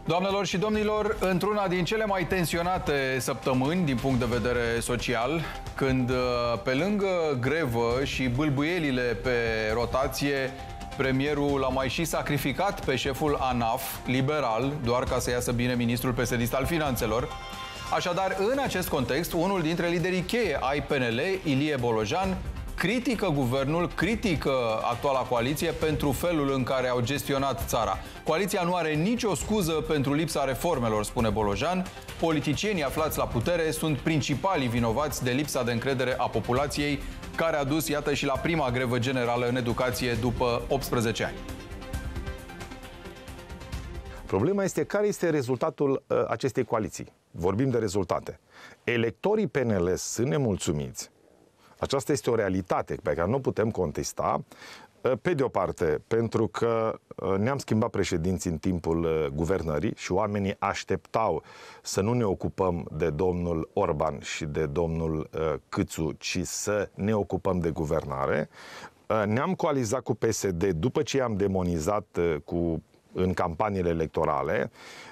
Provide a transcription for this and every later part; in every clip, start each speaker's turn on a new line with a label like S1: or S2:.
S1: Doamnelor și domnilor, într-una din cele mai tensionate săptămâni din punct de vedere social, când pe lângă grevă și bâlbâielile pe rotație, premierul l-a mai și sacrificat pe șeful ANAF, liberal, doar ca să iasă bine ministrul PSD al Finanțelor. Așadar, în acest context, unul dintre liderii cheie ai PNL, Ilie Bolojan, critică guvernul, critică actuala coaliție pentru felul în care au gestionat țara. Coaliția nu are nicio scuză pentru lipsa reformelor, spune Bolojan. Politicienii aflați la putere sunt principalii vinovați de lipsa de încredere a populației, care a dus, iată, și la prima grevă generală în educație după 18 ani.
S2: Problema este care este rezultatul acestei coaliții. Vorbim de rezultate. Electorii PNL sunt nemulțumiți. Aceasta este o realitate pe care nu putem contesta. Pe de o parte, pentru că ne-am schimbat președinții în timpul guvernării și oamenii așteptau să nu ne ocupăm de domnul Orban și de domnul Câțu, ci să ne ocupăm de guvernare. Ne-am coalizat cu PSD după ce i-am demonizat în campaniile electorale.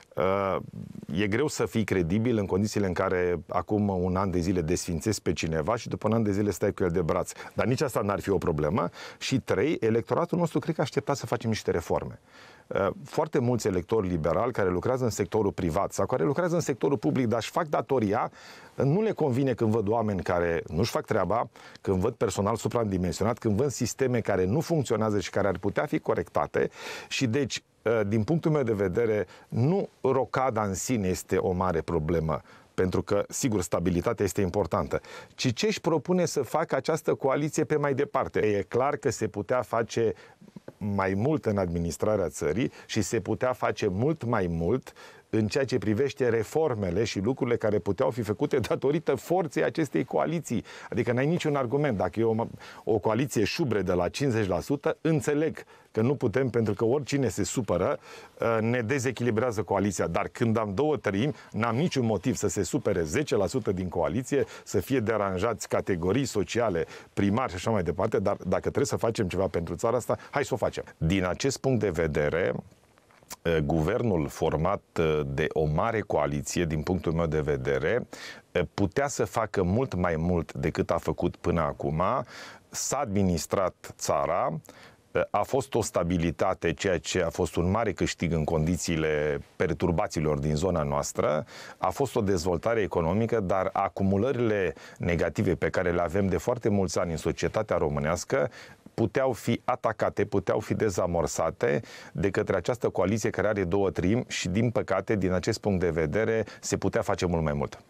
S2: E greu să fii credibil în condițiile în care acum un an de zile desfințezi pe cineva și după un an de zile stai cu el de braț. Dar nici asta n-ar fi o problemă. Și trei, electoratul nostru cred că aștepta să facem niște reforme. Foarte mulți electori liberali care lucrează în sectorul privat sau care lucrează în sectorul public, dar își fac datoria, nu le convine când văd oameni care nu-și fac treaba, când văd personal supradimensionat, când văd sisteme care nu funcționează și care ar putea fi corectate. Și deci, din punctul meu de vedere, nu rocada în sine este o mare problemă, pentru că, sigur, stabilitatea este importantă, ci ce își propune să facă această coaliție pe mai departe. E clar că se putea face mai mult în administrarea țării și se putea face mult mai mult în ceea ce privește reformele și lucrurile care puteau fi făcute datorită forței acestei coaliții. Adică n-ai niciun argument. Dacă e o coaliție șubre de la 50%, înțeleg că nu putem, pentru că oricine se supără, ne dezechilibrează coaliția. Dar când am 2/3, n-am niciun motiv să se supere 10% din coaliție, să fie deranjați categorii sociale, primari și așa mai departe, dar dacă trebuie să facem ceva pentru țara asta, hai să o facem. Din acest punct de vedere, guvernul format de o mare coaliție, din punctul meu de vedere, putea să facă mult mai mult decât a făcut până acum. S-a administrat țara, a fost o stabilitate, ceea ce a fost un mare câștig în condițiile perturbațiilor din zona noastră, a fost o dezvoltare economică, dar acumulările negative pe care le avem de foarte mulți ani în societatea românească puteau fi atacate, puteau fi dezamorsate de către această coaliție care are 2/3 și, din păcate, din acest punct de vedere, se putea face mult mai mult.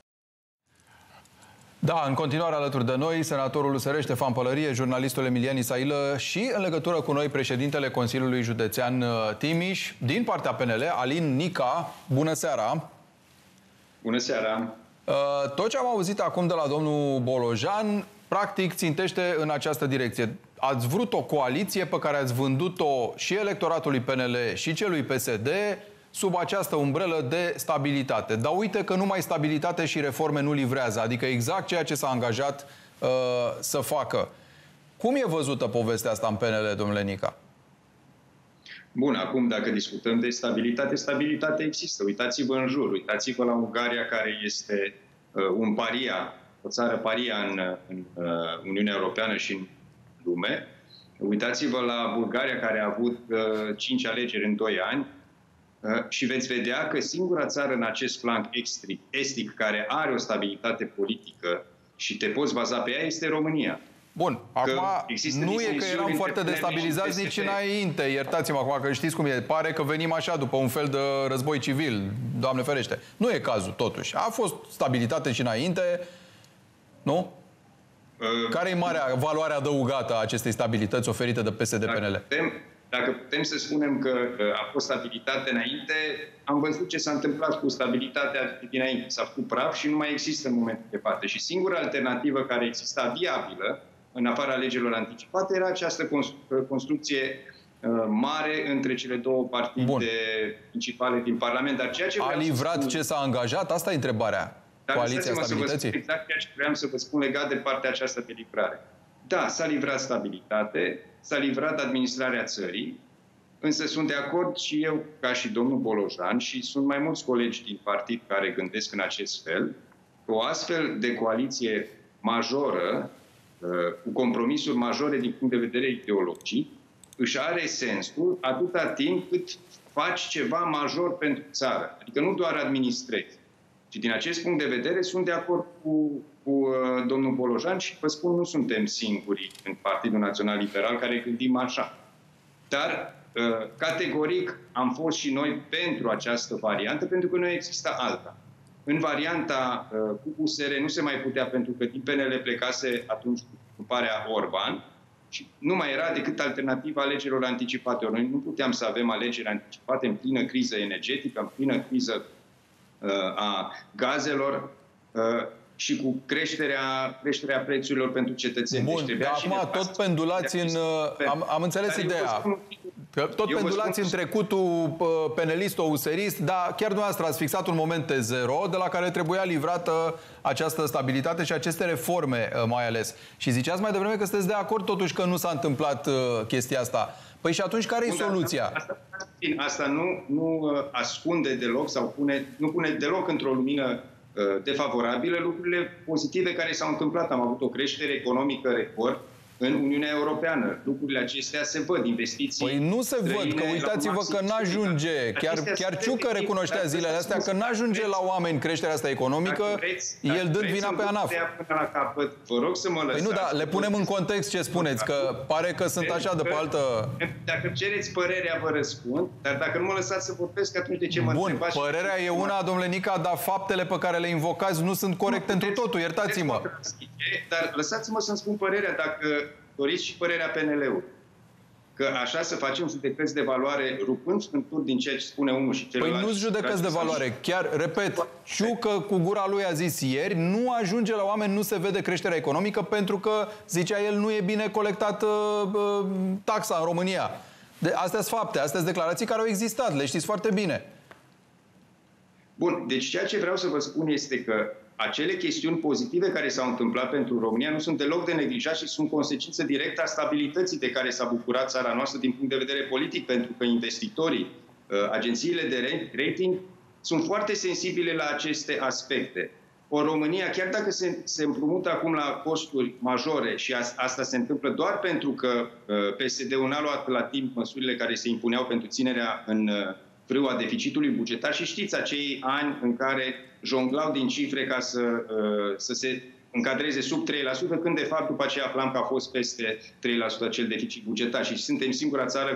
S1: Da, în continuare alături de noi, senatorul USR Ștefan Pălărie, jurnalistul Emilian Isailă și, în legătură cu noi, președintele Consiliului Județean Timiș, din partea PNL, Alin Nica. Bună seara!
S3: Bună seara!
S1: Tot ce am auzit acum de la domnul Bolojan, practic, țintește în această direcție. Ați vrut o coaliție pe care ați vândut-o și electoratului PNL și celui PSD sub această umbrelă de stabilitate. Dar uite că numai stabilitate și reforme nu livrează, adică exact ceea ce s-a angajat să facă. Cum e văzută povestea asta în PNL, domnule Nica?
S3: Bun, acum dacă discutăm de stabilitate, stabilitate există. Uitați-vă în jur, uitați-vă la Ungaria, care este un paria, o țară paria în Uniunea Europeană și în lume. Uitați-vă la Bulgaria, care a avut 5 alegeri în 2 ani și veți vedea că singura țară în acest flanc estic care are o stabilitate politică și te poți baza pe ea este România.
S1: Bun, acum nu e că eram foarte destabilizați nici înainte. Iertați-mă acum că știți cum e. Pare că venim așa după un fel de război civil, Doamne ferește. Nu e cazul, totuși. A fost stabilitate și înainte, nu? Care e marea valoare adăugată a acestei stabilități oferite de PSD-PNL?
S3: Dacă putem să spunem că a fost stabilitate înainte, am văzut ce s-a întâmplat cu stabilitatea dinainte. S-a făcut praf și nu mai există în momentul de față. Și singura alternativă care exista viabilă, în afara legilor anticipate, era această construcție mare între cele două partide principale din Parlament. Dar ceea ce
S1: a livrat ce s-a angajat? Asta e întrebarea. Coaliția stabilității?
S3: Exact ceea ce vreau să vă spun legat de partea aceasta de livrare. Da, s-a livrat stabilitate, s-a livrat administrarea țării, Însă sunt de acord și eu, ca și domnul Bolojan, și sunt mai mulți colegi din partid care gândesc în acest fel, că o astfel de coaliție majoră, cu compromisuri majore din punct de vedere ideologic, își are sensul atâta timp cât faci ceva major pentru țară. Adică nu doar administrezi. Și din acest punct de vedere sunt de acord cu domnul Bolojan și vă spun, nu suntem singuri în Partidul Național Liberal care gândim așa. Dar categoric am fost și noi pentru această variantă, pentru că nu exista alta. În varianta cu USR nu se mai putea, pentru că din PNL plecase atunci cu gruparea Orban și nu mai era decât alternativa alegerilor anticipate. Noi nu puteam să avem alegeri anticipate în plină criză energetică, în plină criză a gazelor și cu creșterea prețurilor pentru cetățeni.
S1: Bun, deci acum tot pendulați în... Am înțeles ideea. Că tot pendulați în trecutul penelist-userist, dar chiar dumneavoastră ați fixat un moment T0 de la care trebuia livrată această stabilitate și aceste reforme mai ales. Și ziceați mai devreme că sunteți de acord totuși că nu s-a întâmplat chestia asta. Păi și atunci care e soluția?
S3: Asta nu ascunde deloc sau nu pune deloc într-o lumină defavorabilă lucrurile pozitive care s-au întâmplat. Am avut o creștere economică record în Uniunea Europeană. Lucrurile acestea se văd, investiții.
S1: Păi nu se văd, că uitați-vă că n-ajunge. Chiar Ciucă recunoștea zilele astea că n-ajunge la oameni creșterea asta economică, el dând vina pe ANAF.
S3: Vă rog să mă lăsați.
S1: Păi nu, dar le punem în context ce spuneți, că pare că sunt așa de pe altă...
S3: Dacă cereți părerea, vă răspund, dar dacă nu mă lăsați să vorbesc, atunci de ce mă întrebați?
S1: Bun, părerea e una, domnule Nica, dar faptele pe care le invocați nu sunt corecte întru totul, iertați-mă.
S3: Dar lăsați-mă să-mi spun părerea, dacă doriți și părerea PNL-ului. Că așa să facem judecăți de valoare rupând scânturi din ceea ce spune unul și celălalt.
S1: Păi nu-s judecăți de valoare. Chiar, repet, Ciucă cu gura lui a zis ieri, nu ajunge la oameni, nu se vede creșterea economică pentru că, zicea el, nu e bine colectată taxa în România. Astea sunt fapte, astea sunt declarații care au existat, le știți foarte bine.
S3: Bun, deci ceea ce vreau să vă spun este că acele chestiuni pozitive care s-au întâmplat pentru România nu sunt deloc de neglijat și sunt consecință directă a stabilității de care s-a bucurat țara noastră din punct de vedere politic, pentru că investitorii, agențiile de rating sunt foarte sensibile la aceste aspecte. O România, chiar dacă se împrumută acum la costuri majore și asta se întâmplă doar pentru că PSD-ul n-a luat la timp măsurile care se impuneau pentru ținerea în frâua deficitului bugetar și știți acei ani în care jonglau din cifre ca să se încadreze sub 3%, când de fapt după aceea aflam că a fost peste 3% acel deficit bugetar și suntem singura țară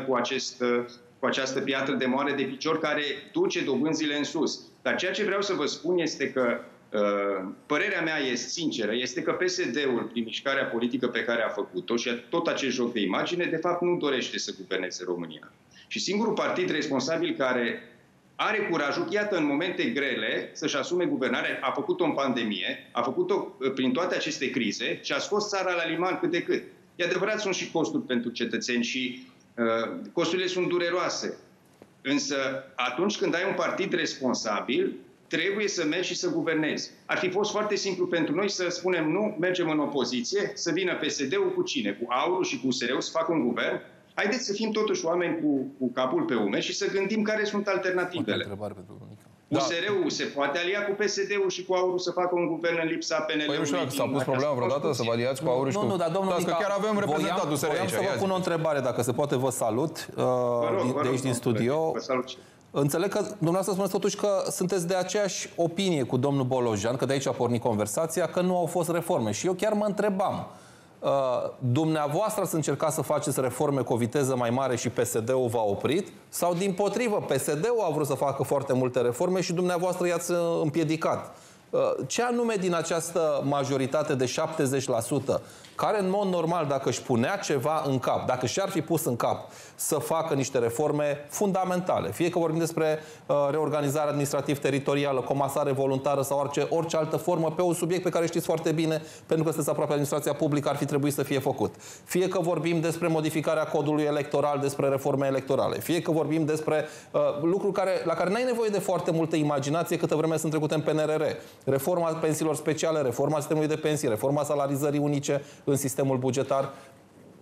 S3: cu această piatră de moare de picior care duce dobânzile în sus. Dar ceea ce vreau să vă spun este că părerea mea este sinceră, este că PSD-ul, prin mișcarea politică pe care a făcut-o și tot acest joc de imagine, de fapt nu dorește să guverneze România. Și singurul partid responsabil care are curajul, iată, în momente grele, să-și asume guvernarea, a făcut-o în pandemie, a făcut-o prin toate aceste crize și a scos țara la liman cât de cât. E adevărat, sunt și costuri pentru cetățeni și costurile sunt dureroase. Însă, atunci când ai un partid responsabil, trebuie să mergi și să guvernezi. Ar fi fost foarte simplu pentru noi să spunem nu, mergem în opoziție, să vină PSD-ul cu cine? Cu AUR-ul și cu USR-ul să facă un guvern? Haideți să fim totuși oameni cu capul pe umeri și să gândim care sunt alternativele. USR-ul se poate alia cu PSD-ul și cu AUR-ul să facă un guvern în lipsa PNL-ului.
S1: Păi nu știu dacă s-a pus problema vreodată să vă aliați cu AUR și cu...
S4: Nu, dar domnul Nica,
S1: chiar avem reprezentat USR aici.
S4: Vreau să vă pun o întrebare, dacă se poate, vă salut de aici din studio. Înțeleg că dumneavoastră spuneți totuși că sunteți de aceeași opinie cu domnul Bolojan, că de aici a pornit conversația, că nu au fost reforme. Și eu chiar mă întrebam, dumneavoastră ați încercat să faceți reforme cu o viteză mai mare și PSD-ul v-a oprit? Sau dimpotrivă, PSD-ul a vrut să facă foarte multe reforme și dumneavoastră i-ați împiedicat? Ce anume din această majoritate de 70%, care în mod normal, dacă își punea ceva în cap, dacă și-ar fi pus în cap să facă niște reforme fundamentale, fie că vorbim despre reorganizare administrativ-teritorială, comasare voluntară sau orice altă formă, pe un subiect pe care știți foarte bine, pentru că sunteți aproape administrația publică, ar fi trebuit să fie făcut. Fie că vorbim despre modificarea codului electoral, despre reforme electorale, fie că vorbim despre lucruri la care n-ai nevoie de foarte multă imaginație câtă vreme sunt trecute în PNRR. Reforma pensiilor speciale, reforma sistemului de pensii, reforma salarizării unice în sistemul bugetar.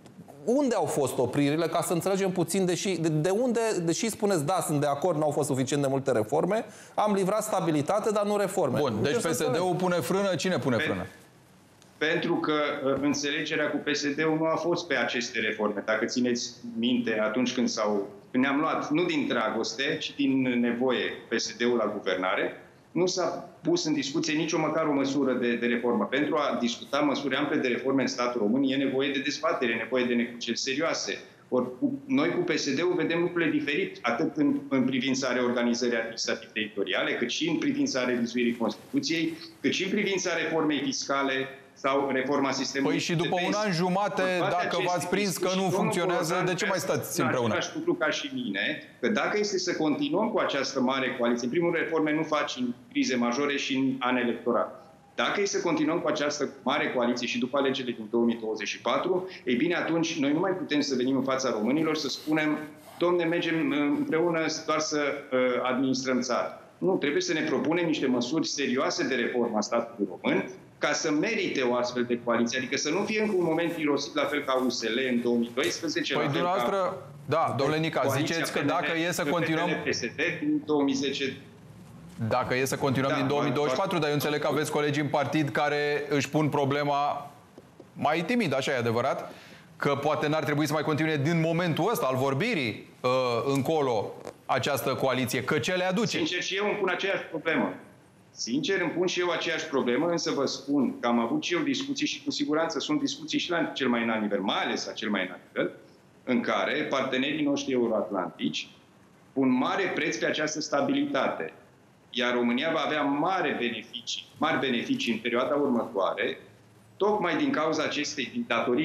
S4: unde au fost opririle, ca să înțelegem puțin, de unde, deși spuneți, da, sunt de acord, n-au fost suficient de multe reforme, am livrat stabilitate, dar nu reforme.
S1: Bun, deci PSD-ul pune frână, cine pune frână?
S3: Pentru că înțelegerea cu PSD-ul nu a fost pe aceste reforme. Dacă țineți minte, atunci când ne-am luat, nu din dragoste, ci din nevoie, PSD-ul la guvernare, nu s-a pus în discuție nicio măcar o măsură de reformă. Pentru a discuta măsuri ample de reforme în statul român e nevoie de dezbatere, e nevoie de negocieri serioase. Ori noi cu PSD-ul vedem lucrurile diferit, atât în privința reorganizării administrativ-teritoriale, cât și în privința revizuirii Constituției, cât și în privința reformei fiscale sau reforma sistemului.
S1: Păi și după un an jumate, dacă v-ați prins că nu funcționează, de ce mai stați împreună?
S3: Același lucru ca și mine, că dacă este să continuăm cu această mare coaliție, în primul rând, reforme nu faci în crize majore și în an electoral. Dacă este să continuăm cu această mare coaliție și după alegerile din 2024, ei bine, atunci noi nu mai putem să venim în fața românilor să spunem, domne, mergem împreună doar să administrăm țara. Nu, trebuie să ne propunem niște măsuri serioase de reformă a statului român, ca să merite o astfel de coaliție. Adică să nu fie încă un moment irosit la fel ca USL în 2012.
S1: Păi dumneavoastră, da, domnule Nica, ziceți că dacă e să continuăm...
S3: PSD din 2010...
S1: Dacă e să continuăm din 2024, dar eu înțeleg că aveți colegi în partid care își pun problema mai timid, așa e adevărat, că poate n-ar trebui să mai continue din momentul ăsta al vorbirii încolo această coaliție, că ce le aduce?
S3: Sincer, și eu îmi pun aceeași problemă. Sincer, îmi pun și eu aceeași problemă, însă vă spun că am avut și eu discuții și cu siguranță sunt discuții și la cel mai înalt nivel, mai ales la cel mai înalt nivel, în care partenerii noștri euroatlantici pun mare preț pe această stabilitate. Iar România va avea mari beneficii în perioada următoare, tocmai din cauza acestei,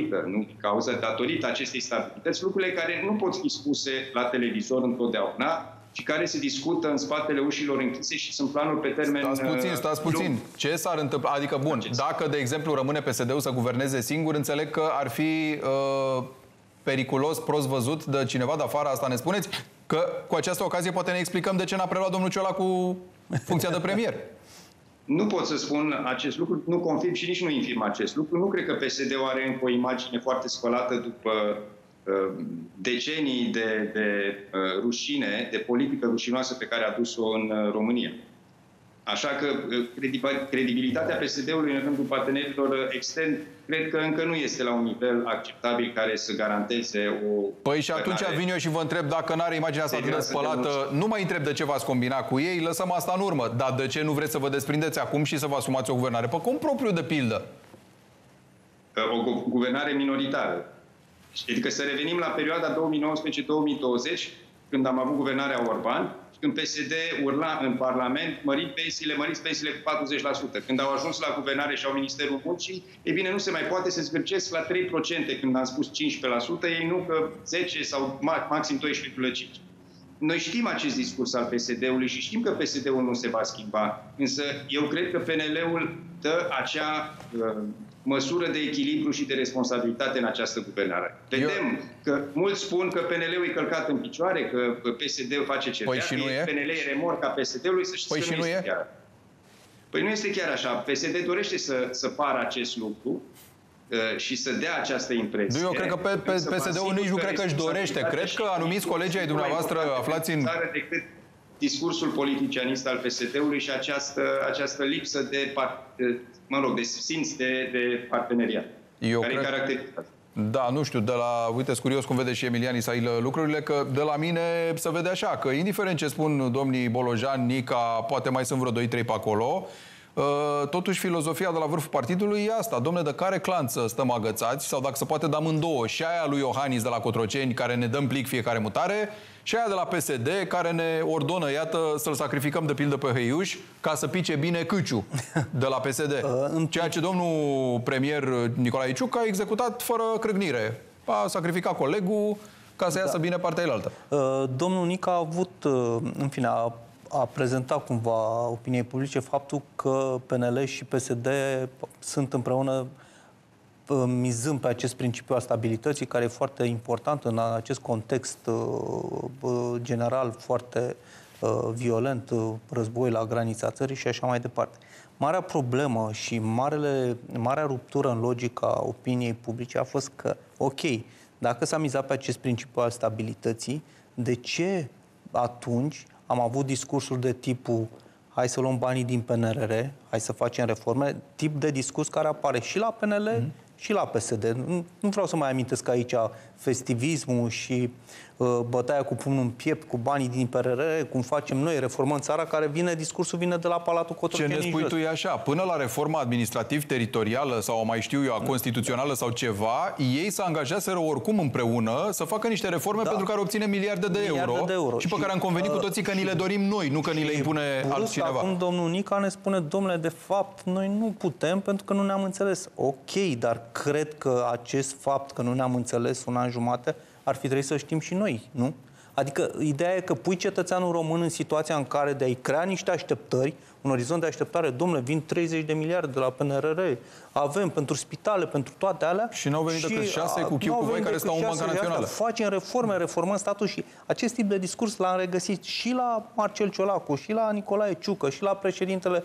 S3: datorită acestei stabilități, lucrurile care nu pot fi spuse la televizor întotdeauna, și care se discută în spatele ușilor închise și sunt planuri pe termen...
S1: Stați puțin. Ce s-ar întâmpla? Adică, bun, dacă, de exemplu, rămâne PSD-ul să guverneze singur, înțeleg că ar fi periculos, prost văzut de cineva de afară, asta ne spuneți? Că cu această ocazie poate ne explicăm de ce n-a preluat domnul Ciolacu funcția de premier.
S3: Nu pot să spun acest lucru, nu confirm și nici nu infirm acest lucru. Nu cred că PSD-ul are încă o imagine foarte spălată după decenii de rușine, de politică rușinoasă pe care a dus-o în România. Așa că credibilitatea PSD-ului în rândul partenerilor externi cred că încă nu este la un nivel acceptabil care să garanteze o...
S1: Păi și atunci vin eu și vă întreb, dacă n-are imaginea asta atât de spălată, nu mai întreb de ce v-ați combina cu ei, lăsăm asta în urmă. Dar de ce nu vreți să vă desprindeți acum și să vă asumați o guvernare? Pe cum propriu, de pildă?
S3: O guvernare minoritară. Adică să revenim la perioada 2019-2020, când am avut guvernarea Orban, când PSD urla în Parlament, măriți pensiile cu 40%. Când au ajuns la guvernare și au Ministerul Muncii, e bine, nu se mai poate să zgârcesc la 3%, când am spus 15%, ei nu că 10 sau maxim 12,5%. Noi știm acest discurs al PSD-ului și știm că PSD-ul nu se va schimba, însă eu cred că PNL-ul dă acea măsură de echilibru și de responsabilitate în această guvernare. Vedem că mulți spun că PNL-ul e călcat în picioare, că PSD-ul face ce vrea, că PNL e remorca PSD-ului, să știți că nu este chiar. Păi nu este chiar așa. PSD dorește să pară acest lucru și să dea această impresie.
S1: Eu cred că PSD-ul nici nu cred că își dorește. Cred că anumiți colegii ai dumneavoastră aflați în...
S3: decât discursul politicianist al PSD-ului și această lipsă de simț de parteneriat. Care e caracteristic.
S1: Da, nu știu, uite, curios cum vede și Emilian Isail lucrurile, că de la mine se vede așa, că indiferent ce spun domnii Bolojan, Nica, poate mai sunt vreo 2-3 pe acolo, totuși filozofia de la vârful partidului e asta. Dom'le, de care clan să stăm agățați? Sau dacă se poate da amândouă, și aia lui Iohannis de la Cotroceni, care ne dăm plic fiecare mutare, și aia de la PSD, care ne ordonă, iată, să-l sacrificăm de pildă pe Hăiuș ca să pice bine Câciu de la PSD. Ceea ce domnul premier Nicolae Ciuc a executat fără crâgnire. A sacrificat colegul ca să iasă bine partea elaltă.
S5: Domnul Nica a avut, în fine, a prezentat cumva opiniei publice faptul că PNL și PSD sunt împreună mizând pe acest principiu al stabilității, care e foarte important în acest context general foarte violent, război la granița țării și așa mai departe. Marea problemă și marea ruptură în logica opiniei publice a fost că, ok, Dacă s-a mizat pe acest principiu al stabilității, de ce atunci am avut discursuri de tipul hai să luăm banii din PNRR, hai să facem reforme, tip de discurs care apare și la PNL și la PSD. Nu vreau să mai amintesc aici festivismul și bătaia cu pumnul în piept, cu banii din PNRR, cum facem noi, reformăm țara, discursul vine de la Palatul Cotroceni.
S1: Ce ne spui tu e așa, până la reforma administrativ-teritorială sau mai știu eu, a constituțională sau ceva, ei se angajaseră oricum împreună să facă niște reforme pentru care obține miliarde de euro și pe care am convenit cu toții că ni le dorim noi, nu că ni le impune altcineva.
S5: Acum domnul Nica ne spune, domnule, de fapt, noi nu putem pentru că nu ne-am înțeles. Ok, dar cred că acest fapt că nu ne-am înțeles un an jumate ar fi trebuit să știm și noi, nu? Adică ideea e că pui cetățeanul român în situația în care de a-i crea niște așteptări, un orizont de așteptare, domnule, vin 30 de miliarde de la PNRR, avem pentru spitale, pentru toate alea.
S1: Și n-au venit decât 6 cu chiu cu voi care stau în Banca Națională.
S5: Facem reforme, reformăm statul și acest tip de discurs l-am regăsit și la Marcel Ciolacu, și la Nicolae Ciucă, și la președintele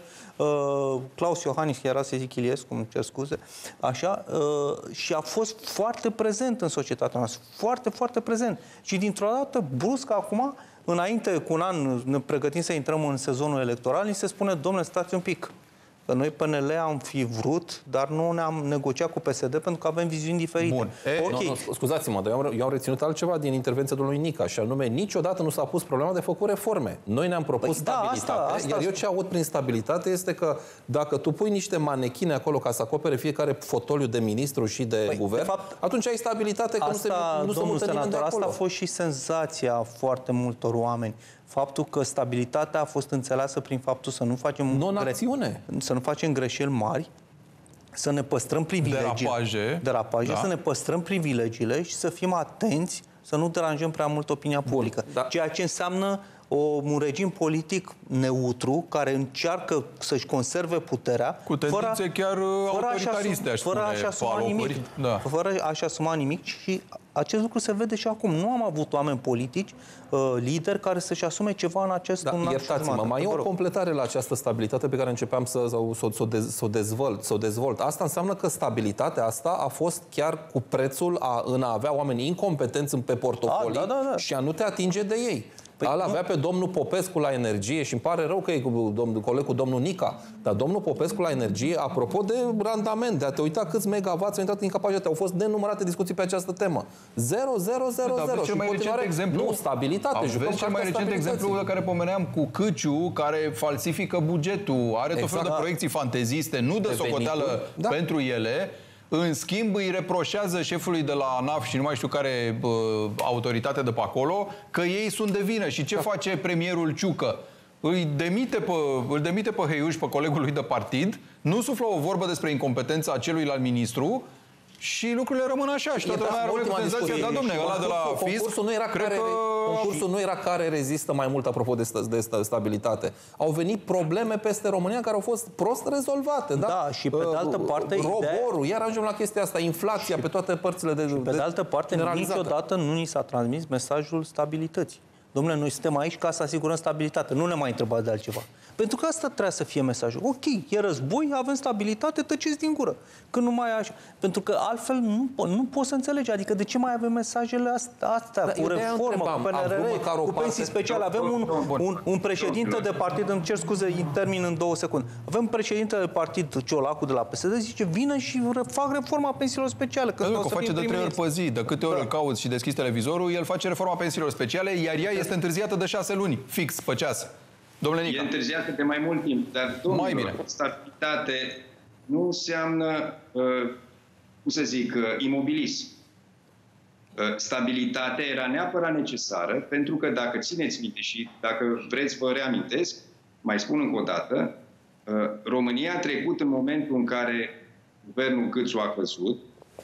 S5: Claus Iohannis, era să zic Iliescu, îmi cer scuze, așa, și a fost foarte prezent în societatea noastră, foarte, foarte prezent. Și dintr-o dată, brusc, acum, înainte cu un an, ne pregătim să intrăm în sezonul electoral, ni se spune, domnule, stați un pic, că noi PNL am fi vrut, dar nu ne-am negociat cu PSD pentru că avem viziuni diferite.
S4: Bun. Okay. Nu, scuzați-mă, dar eu am reținut altceva din intervenția domnului Nica, și anume, niciodată nu s-a pus problema de făcut reforme. Noi ne-am propus stabilitate, asta iar eu ce aud prin stabilitate este că dacă tu pui niște manechine acolo ca să acopere fiecare fotoliu de ministru și de guvern, de fapt, atunci ai stabilitate că nu se mută nimeni de acolo.
S5: Asta a fost și senzația foarte multor oameni. Faptul că stabilitatea a fost înțeleasă prin faptul să nu facem să nu facem greșeli mari, să ne păstrăm privilegiile, derapaje, da. Să ne păstrăm privilegiile și să fim atenți să nu deranjăm prea mult opinia publică. Da. Ceea ce înseamnă un regim politic neutru care încearcă să-și conserve puterea
S1: cu tendințe chiar autoritariste,
S5: fără a-și asuma nimic și acest lucru se vede și acum. Nu am avut oameni politici, lideri care să-și asume ceva în acest
S4: iertați-mă, mai e o completare la această stabilitate pe care începeam să o dezvolt. Asta înseamnă că stabilitatea asta a fost chiar cu prețul în a avea oameni incompetenți pe portofolii și a nu te atinge de ei. Păi avea pe domnul Popescu la energie și îmi pare rău că e colegul domnul Nica, dar domnul Popescu la energie, apropo de randament, de a te uita câți megawatts au intrat în capacitate, au fost nenumărate discuții pe această temă. 0, 0, 0, 0.
S1: Și mai recent exemplu,
S4: nu, stabilitate.
S1: Aveți cel mai recent exemplu de care pomeneam cu Câciu, care falsifică bugetul, are tot felul de proiecții fanteziste, nu dă socoteală pentru ele. În schimb, îi reproșează șefului de la ANAF și nu mai știu care autoritate de pe acolo că ei sunt de vină. Și ce face premierul Ciucă? Îl demite pe Heiuș, pe colegul lui de partid, nu suflă o vorbă despre incompetența celuilalt ministru și lucrurile rămân așa. Și toată lumea rămâne cu senzația, da, domne, ăla de la fisc...
S4: Concursul nu era care rezistă mai mult, apropo de stabilitate. Au venit probleme peste România care au fost prost rezolvate.
S5: Da, și pe de altă parte...
S4: Roborul, iar ajungem la chestia asta, inflația pe toate părțile de...
S5: Pe de altă parte, niciodată nu ni s-a transmis mesajul stabilității. Dom'le, noi suntem aici ca să asigurăm stabilitate. Nu ne mai întrebați de altceva. Pentru că asta trebuie să fie mesajul. Ok, e război, avem stabilitate, tăceți din gură. Când nu mai așa. Pentru că altfel nu poți să înțelegi. Adică de ce mai avem mesajele astea cu reformă, cu PNRR, cu pensii speciale? Avem un președinte de partid, îmi cer scuze, termin în 2 secunde. Avem un președinte de partid, Ciolacu, de la PSD, zice, vină și fac reforma pensiilor speciale.
S1: Că o face de 3 ori pe zi. De câte ori îl cauți și deschizi televizorul, el face reforma pensiilor speciale, iar ea este întârziată de 6 luni, fix, pe ceas. Domnule Nica.
S3: E întârziată de mai mult timp, dar, domnule, stabilitate nu înseamnă, cum să zic, imobilism. Stabilitatea era neapărat necesară, pentru că dacă țineți minte și dacă vreți vă reamintesc, mai spun încă o dată, România a trecut în momentul în care guvernul Câțu a căzut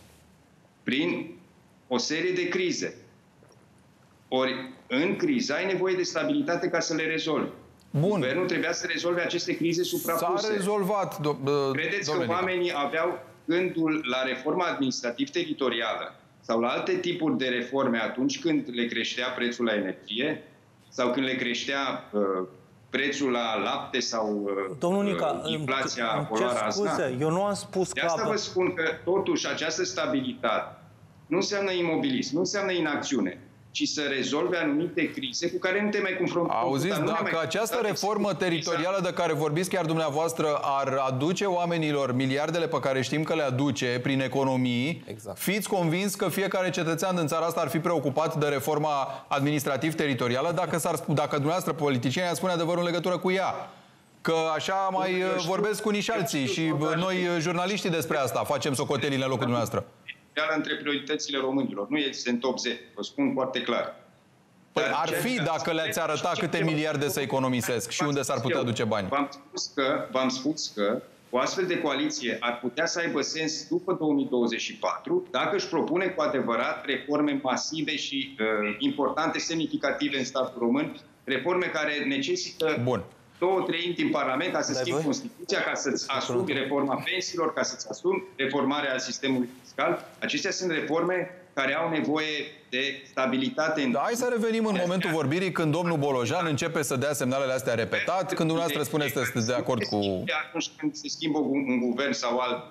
S3: prin o serie de crize. Ori, în criză ai nevoie de stabilitate ca să le rezolvi.
S1: Bun.
S3: Guvernul trebuia să rezolve aceste crize suprapuse.
S1: S-a rezolvat.
S3: Credeți că oamenii aveau gândul la reforma administrativ-teritorială sau la alte tipuri de reforme atunci când le creștea prețul la energie sau când le creștea prețul la lapte sau
S5: domnul Nica,
S3: inflația polară asta?
S5: Eu nu am spus
S3: de asta vă spun că totuși această stabilitate nu înseamnă imobilism, nu înseamnă inacțiune, ci să rezolve anumite crize cu care nu te mai confrunți.
S1: Auziți, dacă această reformă teritorială de care vorbiți chiar dumneavoastră ar aduce oamenilor miliardele pe care știm că le aduce prin economii, exact, fiți convins că fiecare cetățean din țara asta ar fi preocupat de reforma administrativ-teritorială dacă dumneavoastră politicienii ar spune adevărul în legătură cu ea. Că așa mai vorbesc unii și alții și noi, jurnaliștii, despre asta facem socotelile în locul dumneavoastră.
S3: Între prioritățile românilor. Nu este în top 10. Vă spun foarte clar.
S1: Păi ar fi dacă le-ați arăta câte miliarde să economisesc și unde s-ar putea duce bani.
S3: V-am spus că o astfel de coaliție ar putea să aibă sens după 2024 dacă își propune cu adevărat reforme masive și importante, semnificative în statul român, reforme care necesită 2 treimi din Parlament ca să schimbi Constituția, ca să-ți asumi reforma pensiilor, ca să-ți asumi reformarea sistemului fiscal. Acestea sunt reforme care au nevoie de stabilitate.
S1: Hai să revenim în momentul vorbirii când domnul Bolojan începe să dea semnalele astea repetat, când dumneavoastră spuneți că sunteți de acord cu...
S3: Atunci când se schimbă un guvern sau alt...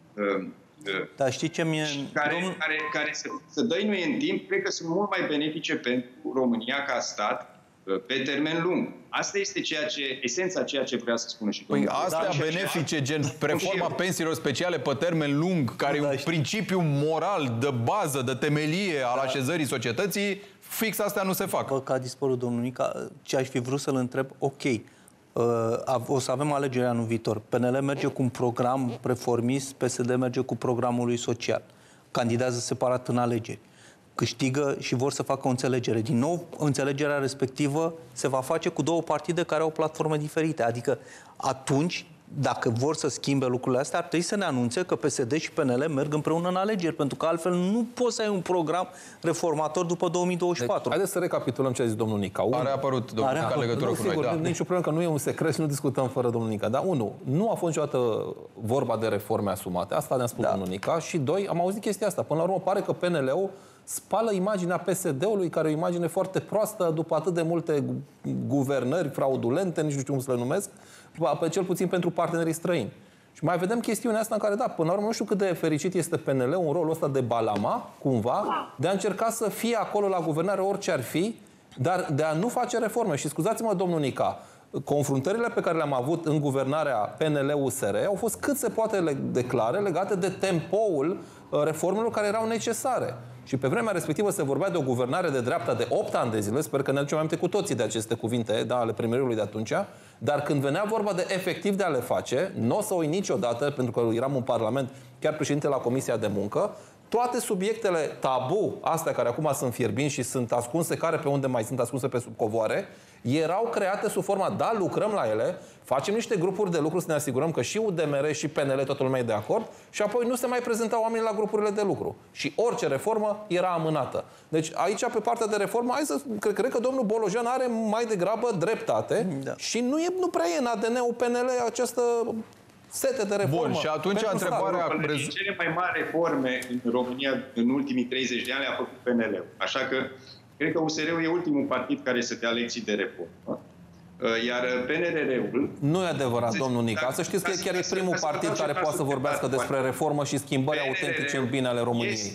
S5: Dar știi ce mi-e...
S3: Care să dăinuie în timp, cred că sunt mult mai benefice pentru România ca stat, pe termen lung. Asta este esența ceea ce vrea să spună și domnul.
S1: Păi astea benefice, gen reforma pensiilor speciale pe termen lung, care e un principiu moral de bază, de temelie al așezării societății, fix astea nu se fac.
S5: Bă, că a dispărut domnul Nica, ce aș fi vrut să-l întreb, ok, o să avem alegeri anul viitor. PNL merge cu un program reformist, PSD merge cu programul lui social. Candidează separat în alegeri. Câștigă și vor să facă o înțelegere. Din nou, înțelegerea respectivă se va face cu 2 partide care au platforme diferite. Adică atunci, dacă vor să schimbe lucrurile astea, ar trebui să ne anunțe că PSD și PNL merg împreună în alegeri, pentru că altfel nu poți să ai un program reformator după 2024.
S4: Deci, haideți să recapitulăm ce a zis domnul Nica.
S1: A reapărut domnul Nica în legătură cu noi. Da.
S4: Nici o problemă, că nu e un secret și nu discutăm fără domnul Nica. Dar, 1, nu a fost niciodată vorba de reforme asumate. Asta ne-a spus domnul Nica. Și 2, am auzit chestia asta. Până la urmă, pare că PNL-ul spală imaginea PSD-ului, care e o imagine foarte proastă după atât de multe guvernări fraudulente, nici nu știu cum să le numesc, cel puțin pentru partenerii străini. Și mai vedem chestiunea asta în care, da, până la urmă, nu știu cât de fericit este PNL, un rol ăsta de balama, cumva, de a încerca să fie acolo la guvernare orice ar fi, dar de a nu face reforme. Și scuzați-mă, domnul Nica, confruntările pe care le-am avut în guvernarea PNL-USR au fost cât se poate de clare legate de tempoul reformelor care erau necesare. Și pe vremea respectivă se vorbea de o guvernare de dreapta de 8 ani de zile, sper că ne aducem aminte cu toții de aceste cuvinte, da, ale premierului de atunci, dar când venea vorba de efectiv de a le face, nu o să o uit niciodată, pentru că eram în Parlament, chiar președinte la Comisia de Muncă, toate subiectele tabu, astea care acum sunt fierbinți și sunt ascunse, care pe unde mai sunt ascunse pe sub covoare, erau create sub forma, da, lucrăm la ele, facem niște grupuri de lucru să ne asigurăm că și UDMR și PNL toată lumea e de acord și apoi nu se mai prezentau oamenii la grupurile de lucru. Și orice reformă era amânată. Deci aici, pe partea de reformă, cred că domnul Bolojan are mai degrabă dreptate și nu prea e în ADN-ul PNL această sete de reformă.
S1: Bun, și atunci întrebarea...
S3: Cele mai mari reforme în România în ultimii 30 de ani le-a făcut PNL-ul. Așa că cred că USR-ul e ultimul partid care să dea lecții de reformă. Iar PNRR-ul...
S4: Nu e adevărat, domnul Nica. Să știți că chiar e primul partid care poate să vorbească despre reformă și schimbări autentice în bine ale României.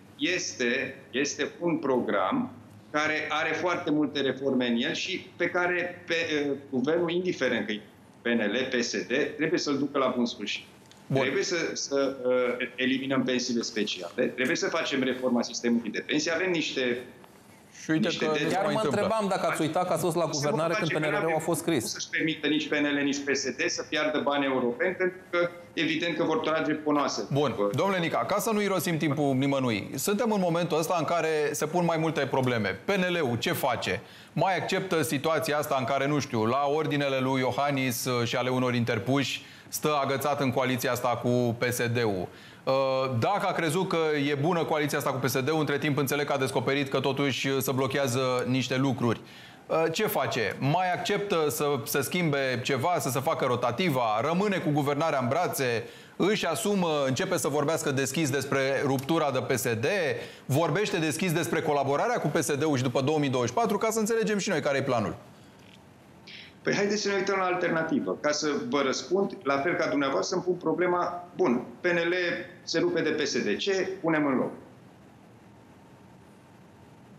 S3: Este un program care are foarte multe reforme în el și pe care guvernul, indiferent că e PNL, PSD, trebuie să-l ducă la bun sfârșit. Bun. Trebuie să eliminăm pensiile speciale, trebuie să facem reforma sistemului de pensii, avem niște...
S1: Și uite că
S4: chiar mă întrebam dacă ați uitat că ați fost la guvernare când PNR-ul a fost scris.
S3: Nu să-și permită nici PNL, nici PSD să piardă bani europeni, pentru că evident că vor trage ponoase.
S1: Bun. Domnule Nica, ca să nu irosim timpul nimănui, suntem în momentul ăsta în care se pun mai multe probleme. PNL-ul ce face? Mai acceptă situația asta în care, nu știu, la ordinele lui Iohannis și ale unor interpuși stă agățat în coaliția asta cu PSD-ul. Dacă a crezut că e bună coaliția asta cu PSD-ul, între timp înțeleg că a descoperit că totuși se blochează niște lucruri. Ce face? Mai acceptă să se schimbe ceva, să se facă rotativa? Rămâne cu guvernarea în brațe? Își asumă, începe să vorbească deschis despre ruptura de PSD? Vorbește deschis despre colaborarea cu PSD-ul și după 2024? Ca să înțelegem și noi care e planul.
S3: Păi haideți să ne uităm la alternativă. Ca să vă răspund, la fel ca dumneavoastră, îmi pun problema, bun, PNL se rupe de PSD. Ce punem în loc?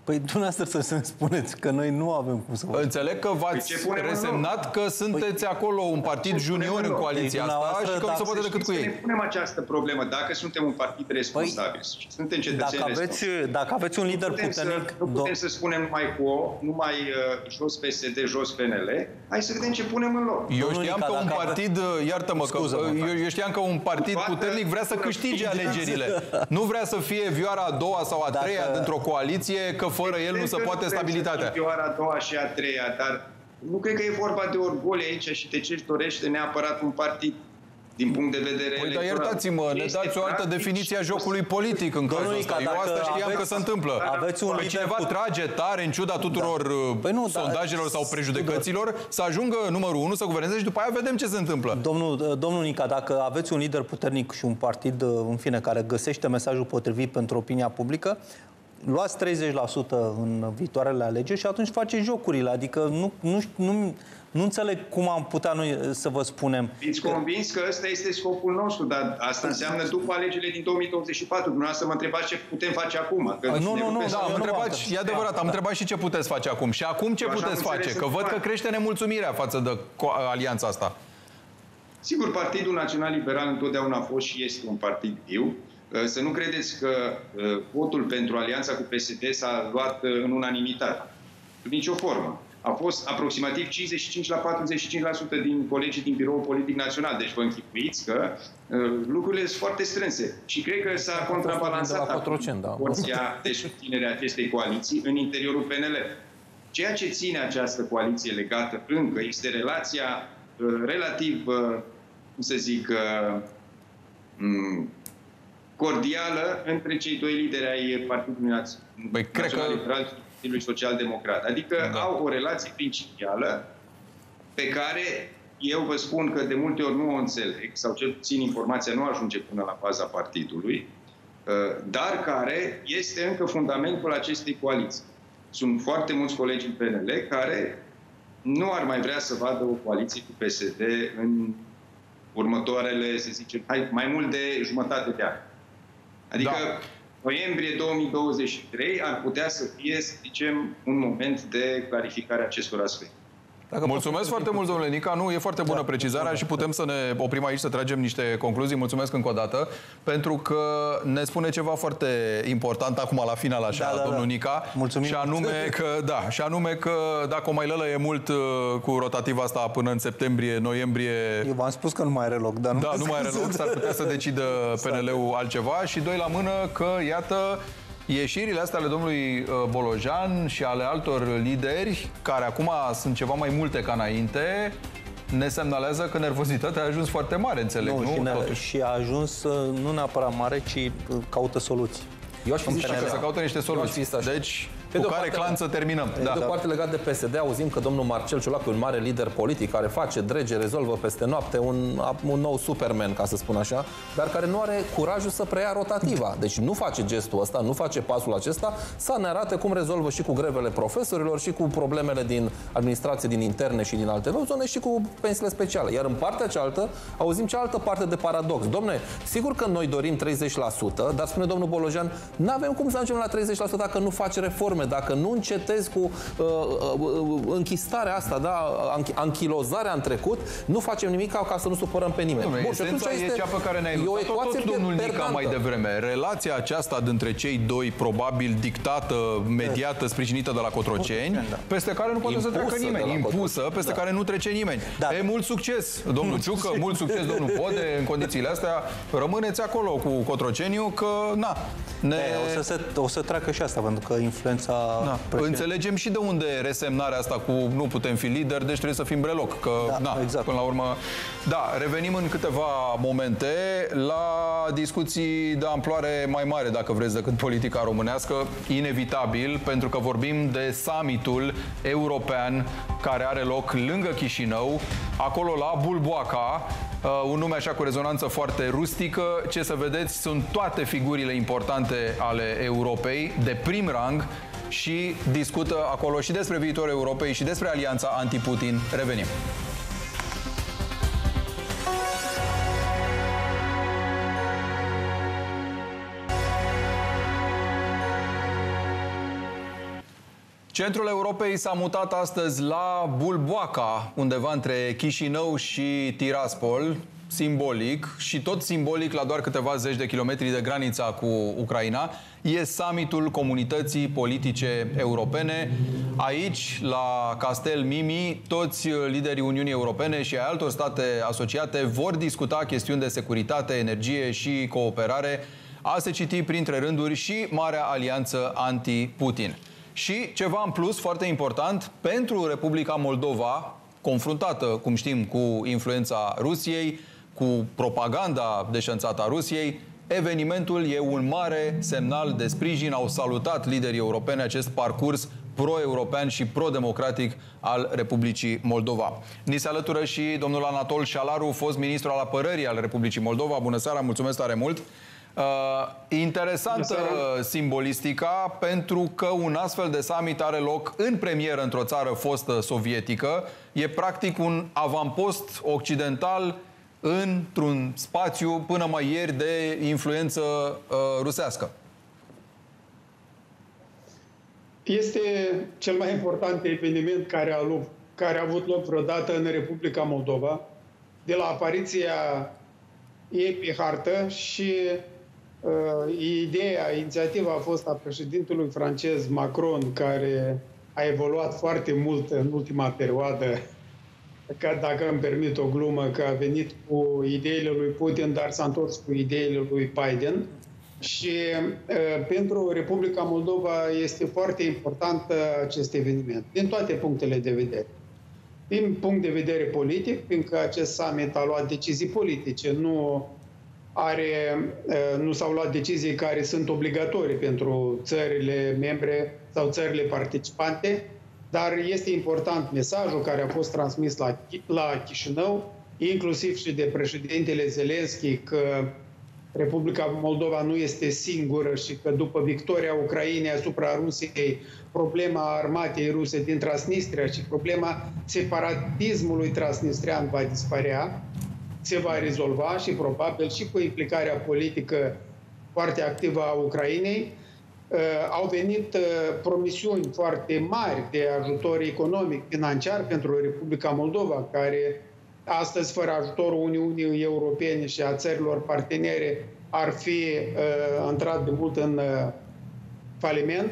S5: Păi dumneavoastră să-mi spuneți că noi nu avem cum să vă...
S1: Înțeleg că v-ați resemnat că sunteți acolo un partid junior în coaliția asta și că nu se poate decât cu ei.
S3: Ne punem această problemă. Dacă suntem un partid responsabil, suntem cetățeni responsabili.
S5: Dacă aveți un lider puternic...
S3: Nu putem să spunem numai jos PSD, jos PNL. Hai să vedem ce punem în loc.
S1: Eu știam că un partid, iartă-mă, eu știam că un partid puternic vrea să câștige alegerile. Nu vrea să fie vioara a doua sau a treia dintr-o coaliție, că fără el nu se poate stabilitatea.
S3: Vioara a doua și a treia, dar nu cred că e vorba de orgoliu aici și de ce își dorește neapărat un partid din punct de vedere electoral.
S1: Dar iertați-mă, ne dați o altă definiție a jocului politic în cazul ăsta. Eu asta știam că se întâmplă. Cineva trage tare în ciuda tuturor sondajelor sau prejudecăților să ajungă numărul 1, să guverneze și după aia vedem ce se întâmplă.
S5: Domnul Nica, dacă aveți un lider puternic și un partid, în fine, care găsește mesajul potrivit pentru opinia publică, luați 30% în viitoarele alegeri și atunci faceți jocurile. Adică nu înțeleg cum am putea noi să vă spunem.
S3: Fiți convins că ăsta este scopul nostru, dar asta înseamnă după alegerile din 2024. Dumneavoastră mă întrebați ce putem face acum.
S1: E adevărat, am întrebat și ce puteți face acum. Și acum ce puteți face? Că văd că crește nemulțumirea față de alianța asta.
S3: Sigur, Partidul Național Liberal întotdeauna a fost și este un partid viu. Să nu credeți că votul pentru alianța cu PSD s-a luat în unanimitate. În nicio formă. A fost aproximativ 55 la 45% din colegii din Biroul Politic Național. Deci vă închipuiți că lucrurile sunt foarte strânse. Și cred că s-a contrabalansat porția de susținere a acestei coaliții în interiorul PNL. Ceea ce ține această coaliție legată încă este relația relativ, cum să zic, cordială între cei doi lideri ai Partidului Național Liberal și Partidului Social-Democrat. Adică au o relație principială pe care eu vă spun că de multe ori nu o înțeleg, sau cel puțin informația nu ajunge până la baza partidului, dar care este încă fundamentul acestei coaliții. Sunt foarte mulți colegi în PNL care nu ar mai vrea să vadă o coaliție cu PSD în următoarele, să zicem, mai mult de jumătate de ani. Adică noiembrie 2023 ar putea să fie, să zicem, un moment de clarificare a acestor aspecte.
S1: Mulțumesc foarte mult, domnule Nica. Nu, e foarte bună precizarea și putem să ne oprim aici, să tragem niște concluzii. Mulțumesc încă o dată, pentru că ne spune ceva foarte important acum la final, așa, domnul Nica.
S5: Mulțumim.
S1: Și anume că dacă o mai lălăie mult cu rotativa asta până în septembrie, noiembrie...
S5: Eu v-am spus că nu mai are loc, dar
S1: nu mai are loc, s-ar putea să decidă PNL-ul altceva și doi la mână că, iată, ieșirile astea ale domnului Bolojan și ale altor lideri, care acum sunt ceva mai multe ca înainte, ne semnalează că nervozitatea a ajuns foarte mare, înțeleg, nu?
S5: Și a ajuns nu neapărat mare, ci caută soluții.
S4: Eu aș fi zis
S1: să caută niște soluții. Deci, cu care clan să terminăm?
S4: De o parte, legat de PSD, auzim că domnul Marcel Ciolacu e un mare lider politic care face, drege, rezolvă peste noapte un nou Superman, ca să spun așa, dar care nu are curajul să preia rotativa. Deci nu face gestul ăsta, nu face pasul acesta, să ne arate cum rezolvă și cu grevele profesorilor, și cu problemele din administrație, din interne și din alte zone, și cu pensiile speciale. Iar în partea cealaltă, auzim cealaltă parte de paradox. Dom'le, sigur că noi dorim 30%, dar spune domnul Bolojan, nu avem cum să ajungem la 30% dacă nu face reforme, dacă nu încetezi cu închistarea asta, anchilozarea în trecut, nu facem nimic ca să nu supărăm pe nimeni.
S1: Bun, esența e cea pe care ne-a ilustrat tot domnul Nica mai devreme. Relația aceasta dintre cei doi, probabil dictată, mediată, sprijinită de la Cotroceni, peste care nu poate să treacă nimeni. Impusă, peste care nu trece nimeni. Mult succes, domnul Ciucă, mult succes, domnul Bode, în condițiile astea. Rămâneți acolo cu Cotroceniu, că
S5: o să treacă și asta, pentru că influența...
S1: Înțelegem și de unde resemnarea asta cu nu putem fi lider, deci trebuie să fim breloc. Că,
S5: exact.
S1: Până la urmă... revenim în câteva momente la discuții de amploare mai mare, dacă vreți, decât politica românească, inevitabil, pentru că vorbim de summitul european care are loc lângă Chișinău, acolo la Bulboaca, un nume așa cu rezonanță foarte rustică. Ce să vedeți, sunt toate figurile importante ale Europei, de prim rang, și discută acolo și despre viitorul Europei și despre alianța anti-Putin. Revenim. Centrul Europei s-a mutat astăzi la Bulboaca, undeva între Chișinău și Tiraspol, simbolic, și tot simbolic, la doar câteva zeci de kilometri de granița cu Ucraina, e summitul Comunității Politice Europene. Aici, la Castel Mimi, toți liderii Uniunii Europene și ai altor state asociate vor discuta chestiuni de securitate, energie și cooperare, a se citi printre rânduri și Marea Alianță Anti-Putin. Și ceva în plus, foarte important, pentru Republica Moldova, confruntată, cum știm, cu influența Rusiei, cu propaganda deșanțată a Rusiei, evenimentul e un mare semnal de sprijin. Au salutat liderii europeni acest parcurs pro-european și pro-democratic al Republicii Moldova. Ni se alătură și domnul Anatol Șalaru, fost ministru al apărării al Republicii Moldova. Bună seara, mulțumesc tare mult! Interesantă simbolistica, pentru că un astfel de summit are loc în premieră într-o țară fostă sovietică. E practic un avampost occidental într-un spațiu până mai ieri de influență rusească.
S6: Este cel mai important eveniment care a avut loc vreodată în Republica Moldova, de la apariția ei pe hartă, și inițiativa a fost a președintelui francez Macron, care a evoluat foarte mult în ultima perioadă, că, dacă îmi permit o glumă, că a venit cu ideile lui Putin, dar s-a întors cu ideile lui Biden. Și pentru Republica Moldova este foarte important acest eveniment, din toate punctele de vedere. Din punct de vedere politic, fiindcă acest summit a luat decizii politice, nu s-au luat decizii care sunt obligatorii pentru țările membre sau țările participante, dar este important mesajul care a fost transmis la Chișinău, inclusiv și de președintele Zelenski, că Republica Moldova nu este singură și că după victoria Ucrainei asupra Rusiei, problema armatei ruse din Transnistria și problema separatismului transnistrian va dispărea, se va rezolva și probabil și cu implicarea politică foarte activă a Ucrainei. Au venit promisiuni foarte mari de ajutor economic, financiar pentru Republica Moldova, care astăzi, fără ajutorul Uniunii Europene și a țărilor partenere, ar fi intrat de mult în faliment.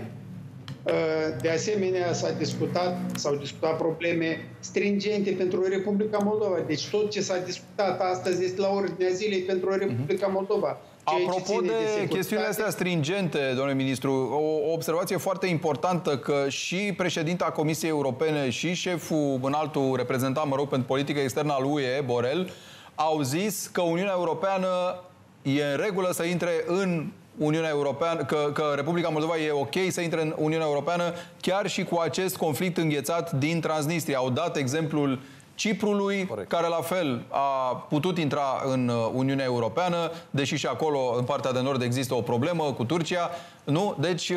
S6: De asemenea, s-au discutat probleme stringente pentru Republica Moldova. Deci tot ce s-a discutat astăzi este la ordinea zilei pentru Republica Moldova.
S1: Apropo de chestiunile astea stringente, domnule ministru, o observație foarte importantă, că și președinta Comisiei Europene și șeful, înaltul reprezentant, pentru politică externă al UE, Borrell, au zis că Uniunea Europeană e în regulă să intre în Uniunea Europeană, că Republica Moldova e ok să intre în Uniunea Europeană, chiar și cu acest conflict înghețat din Transnistria. Au dat exemplul Ciprului, corect, care la fel a putut intra în Uniunea Europeană, deși și acolo, în partea de nord, există o problemă cu Turcia. Nu? Deci,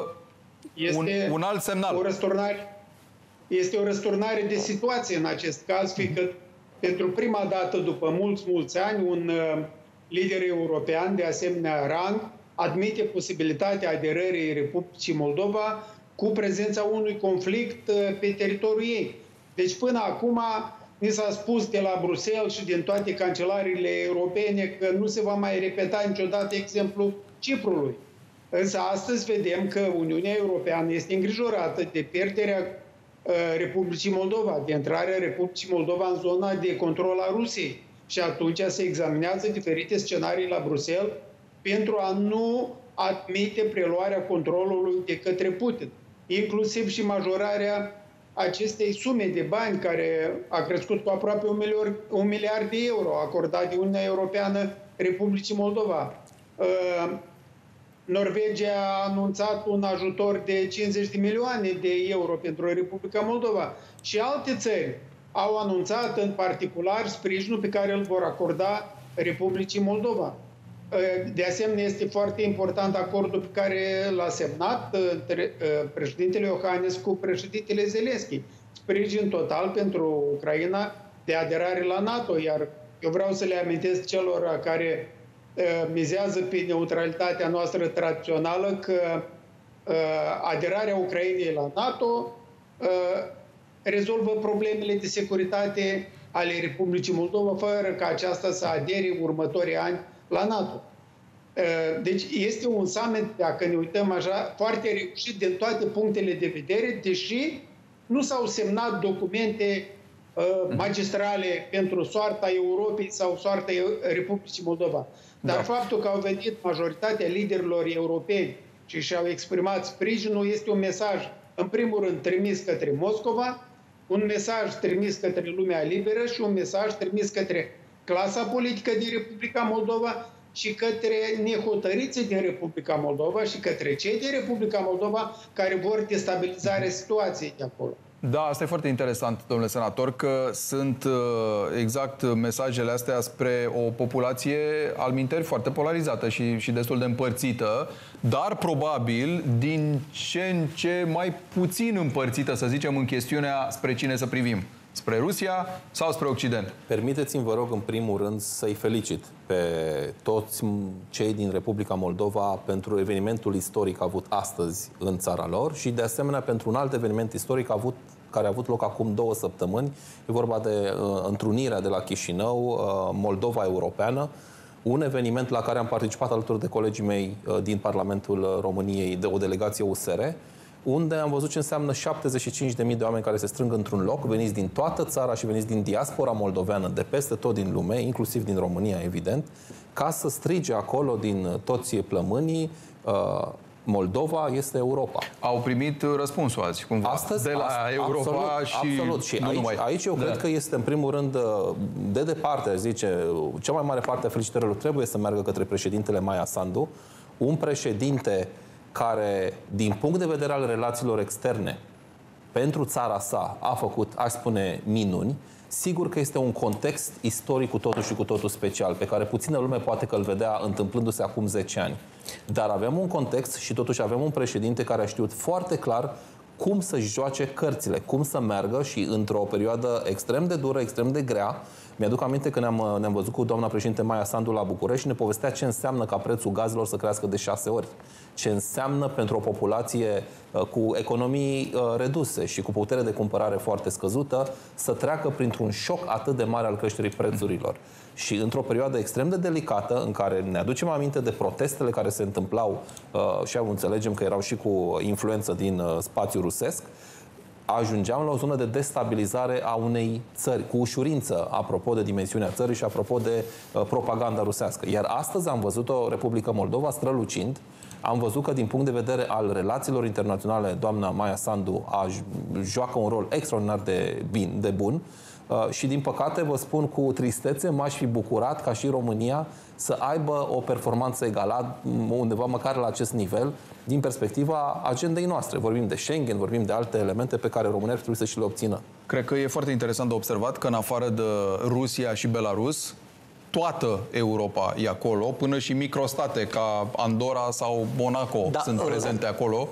S1: un alt semnal.
S6: Este o răsturnare de situație în acest caz, fiindcă pentru prima dată, după mulți ani, un lider european de asemenea rang admite posibilitatea aderării Republicii Moldova cu prezența unui conflict pe teritoriul ei. Deci până acum ni s-a spus de la Bruxelles și din toate cancelariile europene că nu se va mai repeta niciodată exemplul Ciprului. Însă astăzi vedem că Uniunea Europeană este îngrijorată de pierderea Republicii Moldova, de intrarea Republicii Moldova în zona de control a Rusiei. Și atunci se examinează diferite scenarii la Bruxelles pentru a nu admite preluarea controlului de către Putin, inclusiv și majorarea acestei sume de bani care a crescut cu aproape 1 miliard de euro acordat de Uniunea Europeană Republicii Moldova. Norvegia a anunțat un ajutor de 50 de milioane de euro pentru Republica Moldova și alte țări au anunțat în particular sprijinul pe care îl vor acorda Republicii Moldova. De asemenea, este foarte important acordul pe care l-a semnat președintele Iohannis cu președintele Zelenski. Sprijin total pentru Ucraina de aderare la NATO, iar eu vreau să le amintesc celor care mizează pe neutralitatea noastră tradițională că aderarea Ucrainei la NATO rezolvă problemele de securitate ale Republicii Moldova, fără ca aceasta să adere următorii ani la NATO. Deci este un summit, dacă ne uităm așa, foarte reușit din toate punctele de vedere, deși nu s-au semnat documente magistrale pentru soarta Europei sau soarta Republicii Moldova. Dar faptul că au venit majoritatea liderilor europeni și și-au exprimat sprijinul este un mesaj, în primul rând, trimis către Moscova, un mesaj trimis către lumea liberă și un mesaj trimis către clasa politică din Republica Moldova și către nehotăriții din Republica Moldova și către cei din Republica Moldova care vor destabilizarea situației de acolo.
S1: Da, asta e foarte interesant, domnule senator, că sunt exact mesajele astea spre o populație alminteri foarte polarizată și destul de împărțită, dar probabil din ce în ce mai puțin împărțită, să zicem, în chestiunea spre cine să privim. Spre Rusia sau spre Occident?
S4: Permiteți-mi, vă rog, în primul rând să-i felicit pe toți cei din Republica Moldova pentru evenimentul istoric avut astăzi în țara lor și, de asemenea, pentru un alt eveniment istoric care a avut loc acum 2 săptămâni. E vorba de întrunirea de la Chișinău, Moldova Europeană, un eveniment la care am participat alături de colegii mei din Parlamentul României, de o delegație USR, unde am văzut ce înseamnă 75.000 de oameni care se strâng într-un loc, veniți din toată țara și veniți din diaspora moldoveană, de peste tot din lume, inclusiv din România, evident, ca să strige acolo din toți plămânii Moldova este Europa.
S1: Au primit răspunsul azi, cumva,
S4: astăzi,
S1: de la Europa
S4: absolut. Și aici eu cred că este, în primul rând, de departe, aș zice, cea mai mare parte a felicitărilor trebuie să meargă către președintele Maia Sandu, un președinte care, din punct de vedere al relațiilor externe, pentru țara sa a făcut, aș spune, minuni. Sigur că este un context istoric cu totul și cu totul special, pe care puțină lume poate că îl vedea întâmplându-se acum 10 ani. Dar avem un context și totuși avem un președinte care a știut foarte clar cum să-și joace cărțile, cum să meargă și într-o perioadă extrem de dură, extrem de grea. Mi-aduc aminte că ne-am văzut cu doamna președinte Maia Sandu la București și ne povestea ce înseamnă ca prețul gazelor să crească de 6 ori. Ce înseamnă pentru o populație cu economii reduse și cu putere de cumpărare foarte scăzută să treacă printr-un șoc atât de mare al creșterii prețurilor. Și într-o perioadă extrem de delicată, în care ne aducem aminte de protestele care se întâmplau și înțelegem că erau și cu influență din spațiul rusesc, ajungeam la o zonă de destabilizare a unei țări, cu ușurință, apropo de dimensiunea țării și apropo de propaganda rusească. Iar astăzi am văzut-o Republica Moldova strălucind. Am văzut că, din punct de vedere al relațiilor internaționale, doamna Maia Sandu joacă un rol extraordinar de bun și, din păcate, vă spun cu tristețe, m-aș fi bucurat ca și România să aibă o performanță egală, undeva măcar la acest nivel, din perspectiva agendei noastre. Vorbim de Schengen, vorbim de alte elemente pe care România ar trebui să și le obțină.
S1: Cred că e foarte interesant de observat că, în afară de Rusia și Belarus, toată Europa e acolo, până și microstate ca Andorra sau Monaco sunt prezente acolo.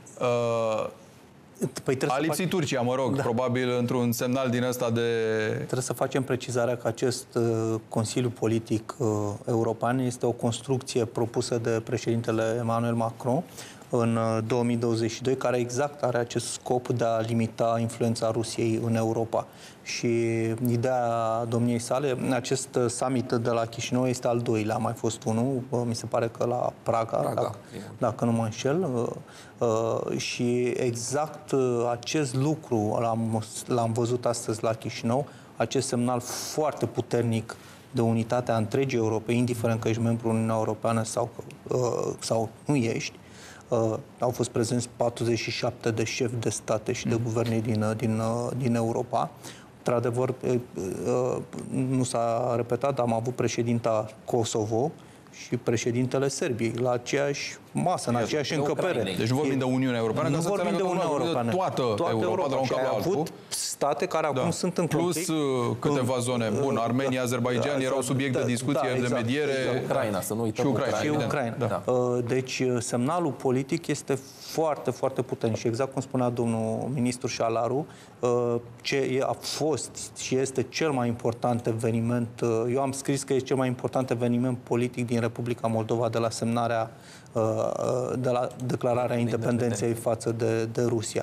S1: A lipsit Turcia, mă rog, probabil într-un semnal din ăsta de...
S5: Trebuie să facem precizarea că acest Consiliu Politic European este o construcție propusă de președintele Emmanuel Macron în 2022, care exact are acest scop de a limita influența Rusiei în Europa. Și ideea domniei sale, acest summit de la Chișinău este al doilea, a mai fost unul, mi se pare că la Praga. Dacă nu mă înșel. Și exact acest lucru l-am văzut astăzi la Chișinău, acest semnal foarte puternic de unitatea întregii Europei, indiferent că ești membru în Uniunea Europeană sau nu ești. Au fost prezenți 47 de șefi de state și de guverne din Europa. Într-adevăr, nu s-a repetat, dar am avut președinta Kosovo și președintele Serbiei la aceeași masă, în aceeași încăpere.
S1: Deci nu vorbim de Uniunea Europeană,
S5: nu vorbim de Uniunea Europeană.
S1: Toată Europa, de la un cap la altul.
S5: State care acum sunt în conflict.
S1: Plus câteva zone. Bun, Armenia, Azerbaijan erau subiect de discuție, de mediere.
S4: Ucraina, să nu uităm.
S5: Și Ucraina. Deci semnalul politic este foarte, foarte puternic. Și exact cum spunea domnul ministru Șalaru, ce a fost și este cel mai important eveniment, eu am scris că este cel mai important eveniment politic din Republica Moldova de la semnarea de la declararea independenței față de Rusia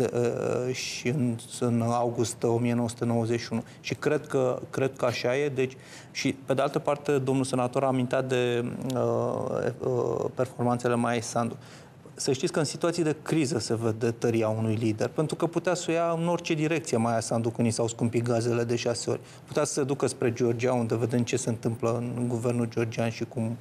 S5: și în august 1991. Și cred că așa e. Deci, și pe de altă parte, domnul senator amintea de performanțele Maiei Sandu. Să știți că în situații de criză se vede tăria unui lider, pentru că putea să o ia în orice direcție Maia Sandu când i s-au scumpit gazele de 6 ori. Putea să se ducă spre Georgia, unde vedem ce se întâmplă în guvernul georgian și cum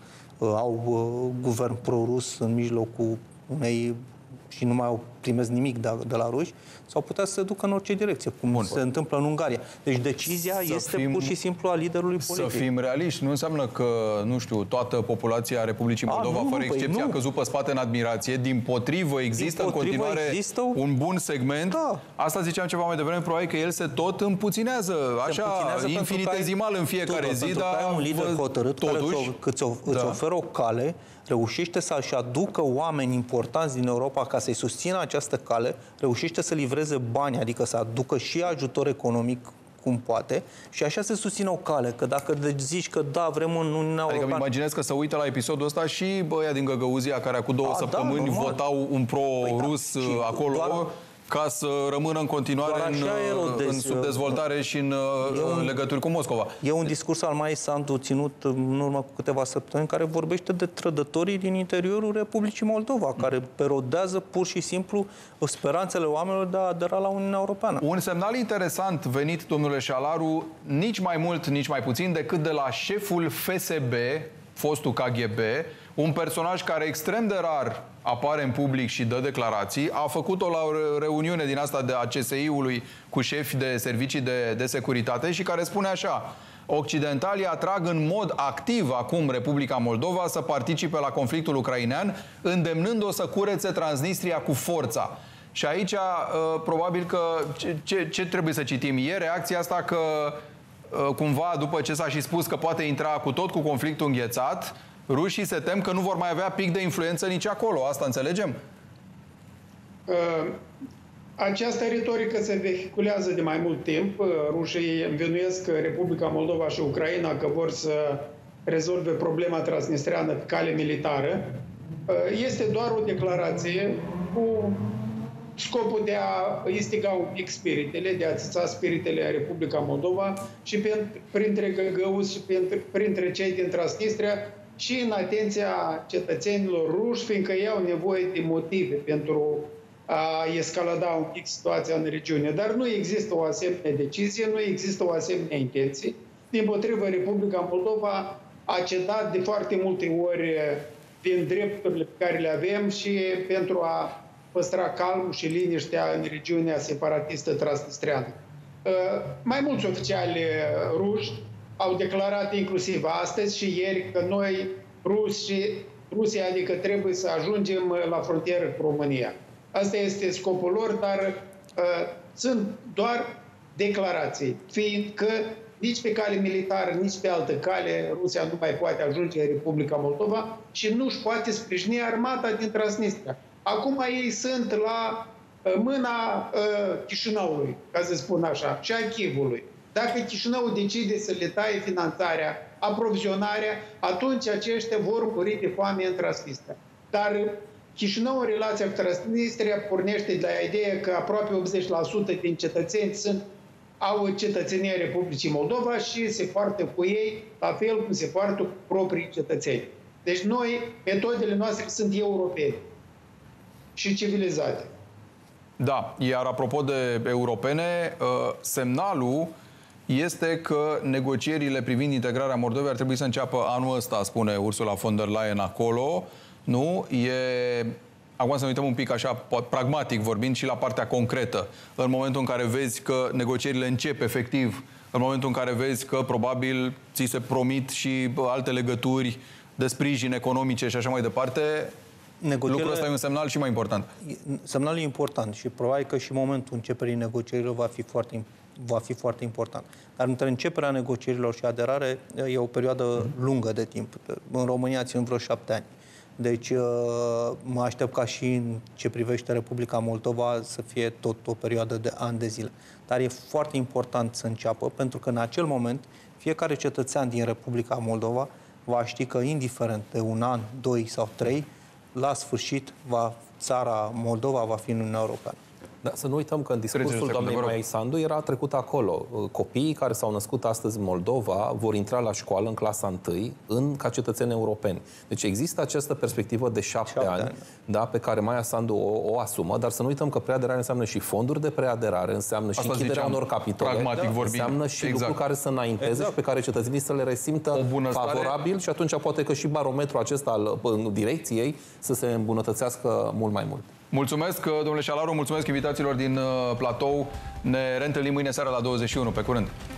S5: au guvern pro-rus în mijlocul unei și nu mai primesc nimic de la ruși, sau putea să se ducă în orice direcție, cum se întâmplă în Ungaria. Deci decizia este pur și simplu a liderului politic.
S1: Să fim realiști, nu înseamnă că, nu știu, toată populația Republicii Moldova, fără excepție, a căzut pe spate în admirație. Dimpotrivă, există în continuare un bun segment. Da. Asta ziceam ceva mai devreme, probabil că el se tot împuținează, infinitezimal în fiecare zi, dar
S5: ai un lider hotărât care îți oferă o cale, reușește să-și aducă oameni importanți din Europa ca să-i susțină această cale, reușește să livreze bani, adică să aducă și ajutor economic cum poate, și așa se susține o cale, că dacă zici că da, vrem în Uniunea Europeană...
S1: Adică îmi imaginez că se uită la episodul ăsta și băia din Găgăuzia, care acum 2 săptămâni votau un pro-rus acolo... ca să rămână în continuare în subdezvoltare și în legături cu Moscova.
S5: E un discurs al Maiei Sandu ținut în urmă cu câteva săptămâni, care vorbește de trădătorii din interiorul Republicii Moldova, care perodează pur și simplu speranțele oamenilor de a adera la Uniunea Europeană.
S1: Un semnal interesant venit, domnule Șalaru, nici mai mult, nici mai puțin, decât de la șeful FSB, fostul KGB, un personaj care extrem de rar apare în public și dă declarații, a făcut-o la o reuniune din asta de a CSI-ului cu șefi de servicii de securitate și care spune așa: occidentalii atrag în mod activ acum Republica Moldova să participe la conflictul ucrainean, îndemnând-o să curețe Transnistria cu forța. Și aici, probabil că ce trebuie să citim? E reacția asta că, cumva, după ce s-a și spus că poate intra cu tot cu conflictul înghețat, rușii se tem că nu vor mai avea pic de influență nici acolo. Asta înțelegem?
S6: Această retorică se vehiculează de mai mult timp. Rușii învinuiesc Republica Moldova și Ucraina că vor să rezolve problema transnistreană pe cale militară. Este doar o declarație cu scopul de a instiga un pic spiritele, de a țăța spiritele a Republica Moldova și printre găgăuzi și printre cei din Transnistria și în atenția cetățenilor ruși, fiindcă ei au nevoie de motive pentru a escalada un pic situația în regiune. Dar nu există o asemenea decizie, nu există o asemenea intenție. Dimpotrivă, Republica Moldova a cedat de foarte multe ori din drepturile pe care le avem și pentru a păstra calmul și liniștea în regiunea separatistă transnistreană. Mai mulți oficiali ruși au declarat inclusiv astăzi și ieri că noi, Rusia, adică trebuie să ajungem la frontieră cu România. Asta este scopul lor, dar sunt doar declarații, fiindcă nici pe cale militară, nici pe altă cale Rusia nu mai poate ajunge în Republica Moldova și nu își poate sprijini armata din Transnistria. Acum ei sunt la mâna Chișinăului, ca să spun așa, și a Chivului. Dacă Chișinăul decide să le taie finanțarea, aprovizionarea, atunci aceștia vor muri de foame în Transnistria. Dar Chișinăul, în relația cu Transnistria, pornește de la ideea că aproape 80% din cetățeni au cetățenia Republicii Moldova și se poartă cu ei la fel cum se poartă cu proprii cetățeni. Deci noi, metodele noastre sunt europene și civilizate.
S1: Da, iar apropo de europene, semnalul este că negocierile privind integrarea Moldovei ar trebui să înceapă anul ăsta, spune Ursula von der Leyen acolo. Nu? Acum să ne uităm un pic așa, pragmatic vorbind, și la partea concretă. În momentul în care vezi că negocierile încep efectiv, în momentul în care vezi că probabil ți se promit și alte legături de sprijin economice și așa mai departe, lucrul ăsta e un semnal și mai important.
S5: Semnalul e important și probabil că și momentul începerii negocierilor va fi foarte important. Dar între începerea negocierilor și aderare e o perioadă lungă de timp. În România țin vreo 7 ani. Deci mă aștept ca și în ce privește Republica Moldova să fie tot o perioadă de ani de zile. Dar e foarte important să înceapă, pentru că în acel moment fiecare cetățean din Republica Moldova va ști că, indiferent de un an, 2 sau 3, la sfârșit țara Moldova va fi în Uniunea Europeană.
S4: Da, să nu uităm că în discursul doamnei Maia Sandu era trecut acolo. Copiii care s-au născut astăzi în Moldova vor intra la școală în clasa 1 ca cetățeni europeni. Deci există această perspectivă de 7 ani. Da, pe care Maia Sandu o asumă, dar să nu uităm că preaderare înseamnă și fonduri de preaderare, înseamnă și închiderea unor capitole, înseamnă și lucruri care să înainteze și pe care cetățenii să le resimtă favorabil și atunci poate că și barometrul acesta al direcției să se îmbunătățească mult mai mult.
S1: Mulțumesc, domnule Șalaru, mulțumesc invitațiilor din platou. Ne reîntâlnim mâine seara la 21. Pe curând!